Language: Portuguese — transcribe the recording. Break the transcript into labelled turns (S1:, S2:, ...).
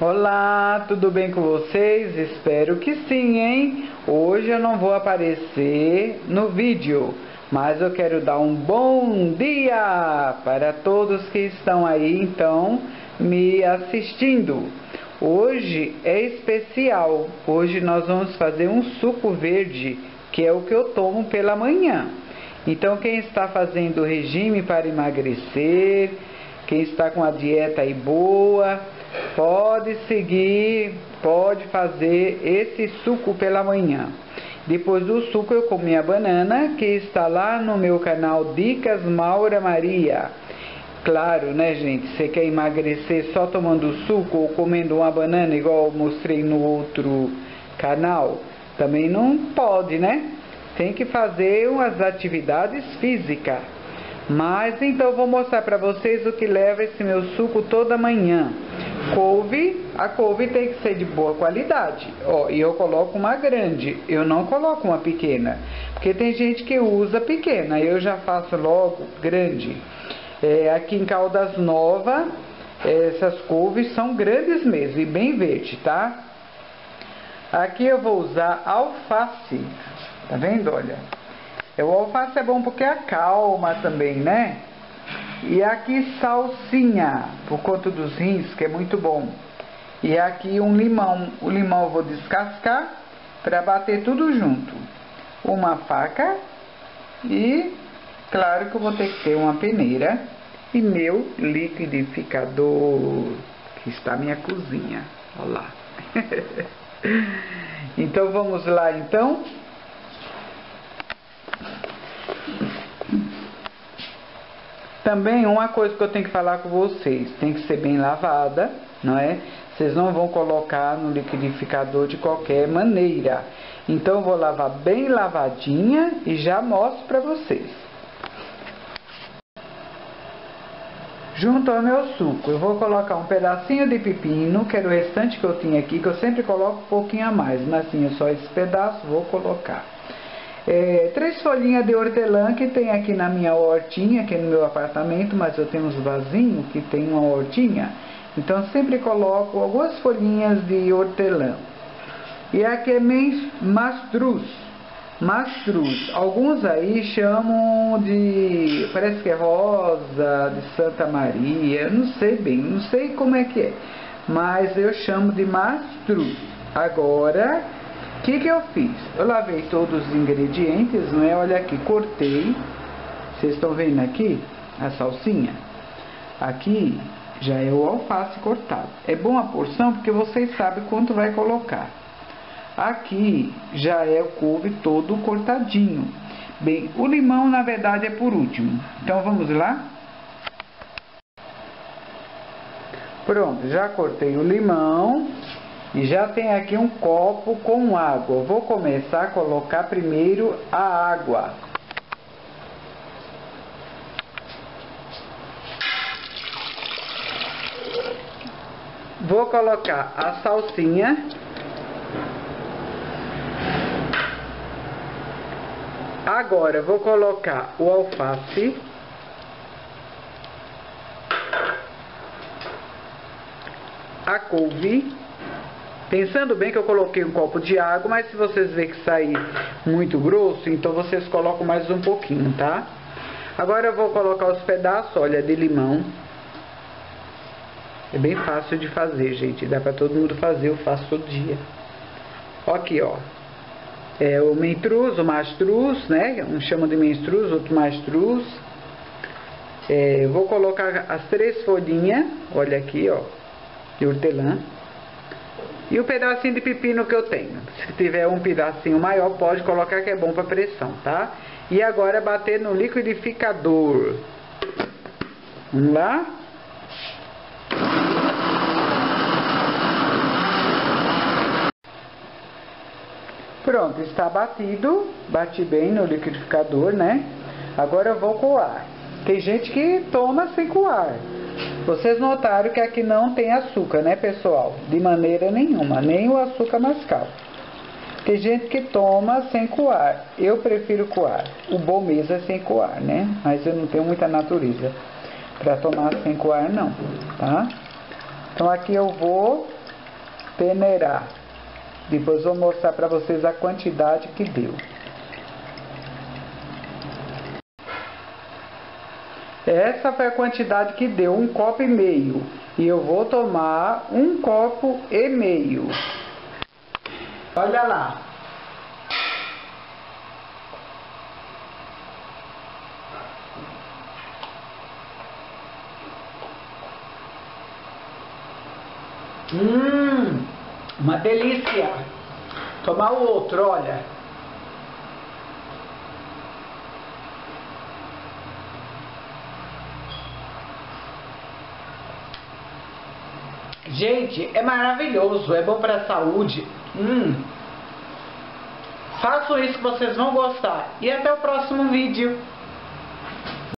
S1: Olá, tudo bem com vocês? Espero que sim, hein? Hoje eu não vou aparecer no vídeo, mas eu quero dar um bom dia para todos que estão aí, então, me assistindo. Hoje é especial, hoje nós vamos fazer um suco verde, que é o que eu tomo pela manhã. Então, quem está fazendo regime para emagrecer, quem está com a dieta aí boa, pode seguir, pode fazer esse suco pela manhã. Depois do suco eu comi a banana, que está lá no meu canal Dicas Maura Maria. Claro, né, gente? Você quer emagrecer só tomando suco ou comendo uma banana, igual eu mostrei no outro canal? Também não pode, né? Tem que fazer umas atividades físicas. Mas então eu vou mostrar para vocês o que leva esse meu suco toda manhã. Couve, a couve tem que ser de boa qualidade. Ó, e eu coloco uma grande, eu não coloco uma pequena, porque tem gente que usa pequena, eu já faço logo grande. Aqui em Caldas Novas, essas couves são grandes mesmo e bem verde, tá? Aqui eu vou usar alface, tá vendo? Olha, o alface é bom porque acalma também, né? E aqui salsinha, por conta dos rins, que é muito bom. E aqui um limão. O limão eu vou descascar para bater tudo junto. Uma faca e, claro que eu vou ter que ter uma peneira. E meu liquidificador, que está na minha cozinha. Olha lá. Então vamos lá, então. Também uma coisa que eu tenho que falar com vocês, tem que ser bem lavada, não é? Vocês não vão colocar no liquidificador de qualquer maneira. Então eu vou lavar bem lavadinha e já mostro para vocês. Junto ao meu suco, eu vou colocar um pedacinho de pepino, que era o restante que eu tinha aqui, que eu sempre coloco um pouquinho a mais, mas assim, só esse pedaço vou colocar. 3 folhinhas de hortelã que tem aqui na minha hortinha, aqui no meu apartamento, mas eu tenho uns vasinhos que tem uma hortinha, então sempre coloco algumas folhinhas de hortelã. E aqui é mastruz, alguns aí chamam de, parece que é rosa, de Santa Maria, eu não sei bem, não sei como é que é, mas eu chamo de mastruz. Agora, o que eu fiz? Eu lavei todos os ingredientes, não é? Olha aqui, cortei. Vocês estão vendo aqui a salsinha? Aqui já é o alface cortado. É bom a porção porque vocês sabem quanto vai colocar. Aqui já é o couve todo cortadinho. Bem, o limão na verdade é por último. Então vamos lá? Pronto, já cortei o limão. E já tem aqui um copo com água. Eu vou começar a colocar primeiro a água. Vou colocar a salsinha. Agora vou colocar o alface. A couve. Pensando bem que eu coloquei um copo de água, mas se vocês verem que sair muito grosso, então vocês colocam mais um pouquinho, tá? Agora eu vou colocar os pedaços, olha, de limão. É bem fácil de fazer, gente. Dá pra todo mundo fazer, eu faço todo dia. Aqui, ó. É o mentruz, o mastruz, né? Um chama de menstruz, outro mastruz. Vou colocar as 3 folhinhas, olha aqui, ó, de hortelã. E o pedacinho de pepino que eu tenho. Se tiver um pedacinho maior, pode colocar, que é bom para pressão, tá? E agora bater no liquidificador. Vamos lá? Pronto, está batido. Bati bem no liquidificador, né? Agora eu vou coar. Tem gente que toma sem coar. Vocês notaram que aqui não tem açúcar, né, pessoal? De maneira nenhuma, nem o açúcar mascavo. Tem gente que toma sem coar. Eu prefiro coar. O bom mesmo é sem coar, né? Mas eu não tenho muita natureza para tomar sem coar, não, tá? Então aqui eu vou peneirar. Depois vou mostrar para vocês a quantidade que deu. Essa foi a quantidade que deu, 1,5 copo. E eu vou tomar 1,5 copo. Olha lá. Uma delícia. Tomar o outro, olha. Gente, é maravilhoso, é bom para a saúde. Façam isso que vocês vão gostar. E até o próximo vídeo.